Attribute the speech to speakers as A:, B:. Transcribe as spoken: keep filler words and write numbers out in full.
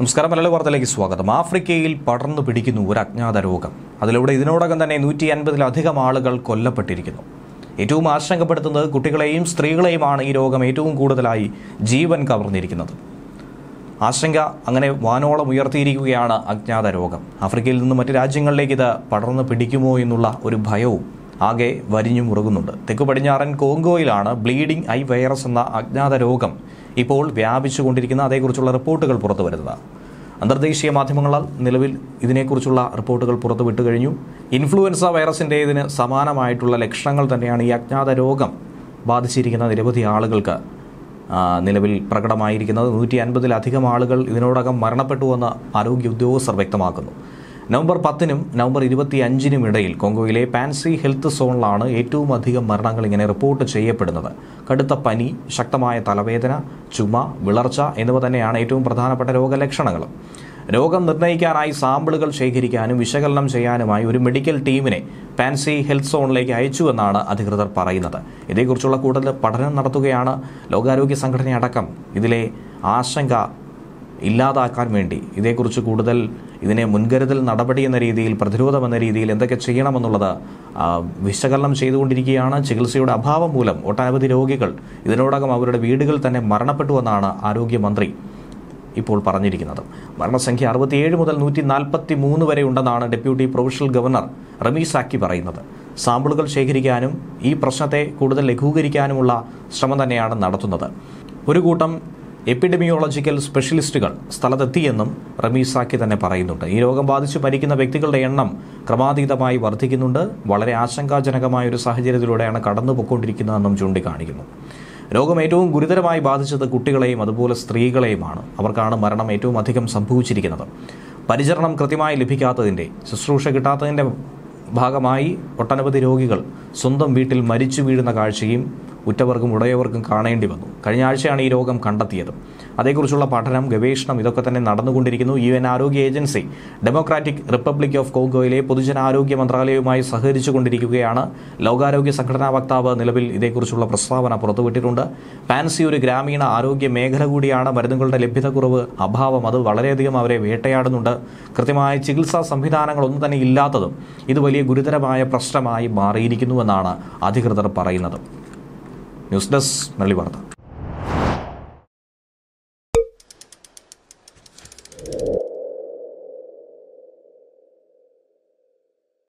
A: നമസ്കാരം. മലയാളി വാർത്തയിലേക്ക് സ്വാഗതം. ആഫ്രിക്കയിൽ പടർന്നു പിടിക്കുന്നു ഒരു അജ്ഞാത രോഗം. അതിലൂടെ ഇതിനോടകം തന്നെ നൂറ്റി അൻപതിലധികം ആളുകൾ കൊല്ലപ്പെട്ടിരിക്കുന്നു. ഏറ്റവും ആശങ്കപ്പെടുത്തുന്നത് കുട്ടികളെയും സ്ത്രീകളെയുമാണ് ഈ രോഗം ഏറ്റവും കൂടുതലായി ജീവൻ കവർന്നിരിക്കുന്നത്. ആശങ്ക അങ്ങനെ വാനോളം ഉയർത്തിയിരിക്കുകയാണ് അജ്ഞാത രോഗം. ആഫ്രിക്കയിൽ നിന്നും മറ്റ് രാജ്യങ്ങളിലേക്ക് ഇത് പടർന്നു പിടിക്കുമോ എന്നുള്ള ഒരു ഭയവും ആകെ വരിഞ്ഞു മുറുകുന്നുണ്ട്. തെക്കു പടിഞ്ഞാറൻ കോങ്കോയിലാണ് ബ്ലീഡിംഗ് ഐ വൈറസ് എന്ന അജ്ഞാത രോഗം ഇപ്പോൾ വ്യാപിച്ചുകൊണ്ടിരിക്കുന്ന അതേക്കുറിച്ചുള്ള റിപ്പോർട്ടുകൾ പുറത്തു വരുന്നത്. അന്തർദേശീയ മാധ്യമങ്ങളാൽ നിലവിൽ ഇതിനെക്കുറിച്ചുള്ള റിപ്പോർട്ടുകൾ പുറത്തു വിട്ടുകഴിഞ്ഞു. ഇൻഫ്ലുവൻസ വൈറസിൻ്റേതിന് സമാനമായിട്ടുള്ള ലക്ഷണങ്ങൾ തന്നെയാണ് ഈ അജ്ഞാത രോഗം ബാധിച്ചിരിക്കുന്ന നിരവധി ആളുകൾക്ക് നിലവിൽ പ്രകടമായിരിക്കുന്നത്. നൂറ്റി അൻപതിലധികം ആളുകൾ ഇതിനോടകം മരണപ്പെട്ടുവെന്ന് ആരോഗ്യ ഉദ്യോഗസ്ഥർ വ്യക്തമാക്കുന്നു. നവംബർ പത്തിനും നവംബർ ഇരുപത്തി അഞ്ചിനും ഇടയിൽ കോങ്കോയിലെ പാൻസി ഹെൽത്ത് സോണിലാണ് ഏറ്റവും അധികം മരണങ്ങൾ ഇങ്ങനെ റിപ്പോർട്ട് ചെയ്യപ്പെടുന്നത്. കടുത്ത പനി, ശക്തമായ തലവേദന, ചുമ, വിളർച്ച എന്നിവ തന്നെയാണ് ഏറ്റവും പ്രധാനപ്പെട്ട രോഗലക്ഷണങ്ങൾ. രോഗം നിർണ്ണയിക്കാനായി സാമ്പിളുകൾ ശേഖരിക്കാനും വിശകലനം ചെയ്യാനുമായി ഒരു മെഡിക്കൽ ടീമിനെ പാൻസി ഹെൽത്ത് സോണിലേക്ക് അയച്ചുവെന്നാണ് അധികൃതർ പറയുന്നത്. ഇതേക്കുറിച്ചുള്ള കൂടുതൽ പഠനം നടത്തുകയാണ് ലോകാരോഗ്യ സംഘടനയടക്കം. ഇതിലെ ആശങ്ക ഇല്ലാതാക്കാൻ വേണ്ടി ഇതേക്കുറിച്ച് കൂടുതൽ ഇതിനെ മുൻകരുതൽ നടപടി എന്ന രീതിയിൽ, പ്രതിരോധം എന്ന രീതിയിൽ എന്തൊക്കെ ചെയ്യണമെന്നുള്ളത് വിശകലനം ചെയ്തുകൊണ്ടിരിക്കുകയാണ്. ചികിത്സയുടെ അഭാവം മൂലം ഒട്ടനവധി രോഗികൾ ഇതിനോടകം അവരുടെ വീടുകൾ തന്നെ മരണപ്പെട്ടുവെന്നാണ് ആരോഗ്യമന്ത്രി ഇപ്പോൾ പറഞ്ഞിരിക്കുന്നത്. മരണസംഖ്യ അറുപത്തിയേഴ് മുതൽ നൂറ്റി നാൽപ്പത്തി മൂന്ന് വരെ ഉണ്ടെന്നാണ് deputy provincial governor Rami Zaki പറയുന്നത്. സാമ്പിളുകൾ ശേഖരിക്കാനും ഈ പ്രശ്നത്തെ കൂടുതൽ ലഘൂകരിക്കാനുമുള്ള ശ്രമം തന്നെയാണ് നടത്തുന്നത്. ഒരു കൂട്ടം എപ്പിഡെമിയോളജിക്കൽ സ്പെഷ്യലിസ്റ്റുകൾ സ്ഥലത്തെത്തിയെന്നും റമീസാക്കി തന്നെ പറയുന്നുണ്ട്. ഈ രോഗം ബാധിച്ച് മരിക്കുന്ന വ്യക്തികളുടെ എണ്ണം ക്രമാതീതമായി വർദ്ധിക്കുന്നുണ്ട്. വളരെ ആശങ്കാജനകമായ ഒരു സാഹചര്യത്തിലൂടെയാണ് കടന്നുപോയിക്കൊണ്ടിരിക്കുന്നതെന്നും ചൂണ്ടിക്കാണിക്കുന്നു. രോഗം ഏറ്റവും ഗുരുതരമായി ബാധിച്ചത് കുട്ടികളെയും അതുപോലെ സ്ത്രീകളെയുമാണ്. അവർക്കാണ് മരണം ഏറ്റവും അധികം സംഭവിച്ചിരിക്കുന്നത്. പരിചരണം കൃത്യമായി ലഭിക്കാത്തതിൻ്റെ, ശുശ്രൂഷ കിട്ടാത്തതിൻ്റെ ഭാഗമായി ഒട്ടനവധി രോഗികൾ സ്വന്തം വീട്ടിൽ മരിച്ചു വീഴുന്ന കാഴ്ചയും ഉറ്റവർക്കും ഉടയവർക്കും കാണേണ്ടി വന്നു. കഴിഞ്ഞ ആഴ്ചയാണ് ഈ രോഗം കണ്ടെത്തിയത്. അതേക്കുറിച്ചുള്ള പഠനം, ഗവേഷണം ഇതൊക്കെ തന്നെ നടന്നുകൊണ്ടിരിക്കുന്നു. യു എൻ ആരോഗ്യ ഏജൻസി ഡെമോക്രാറ്റിക് റിപ്പബ്ലിക് ഓഫ് കോങ്കോയിലെ പൊതുജനാരോഗ്യ മന്ത്രാലയവുമായി സഹകരിച്ചുകൊണ്ടിരിക്കുകയാണ്. ലോകാരോഗ്യ സംഘടനാ വക്താവ് നിലവിൽ ഇതേക്കുറിച്ചുള്ള പ്രസ്താവന പുറത്തുവിട്ടിട്ടുണ്ട്. പാൻസി ഒരു ഗ്രാമീണ ആരോഗ്യ മേഖല കൂടിയാണ്. മരുന്നുകളുടെ ലഭ്യതക്കുറവ്, അഭാവം അത് വളരെയധികം അവരെ വേട്ടയാടുന്നുണ്ട്. കൃത്യമായ ചികിത്സാ സംവിധാനങ്ങളൊന്നും തന്നെ ഇല്ലാത്തതും ഇത് വലിയ ഗുരുതരമായ പ്രശ്നമായി മാറിയിരിക്കുന്നുവെന്നാണ് അധികൃതർ പറയുന്നത്. ന്യൂസ് ഡെസ്ക് മലയാളി വാർത്ത.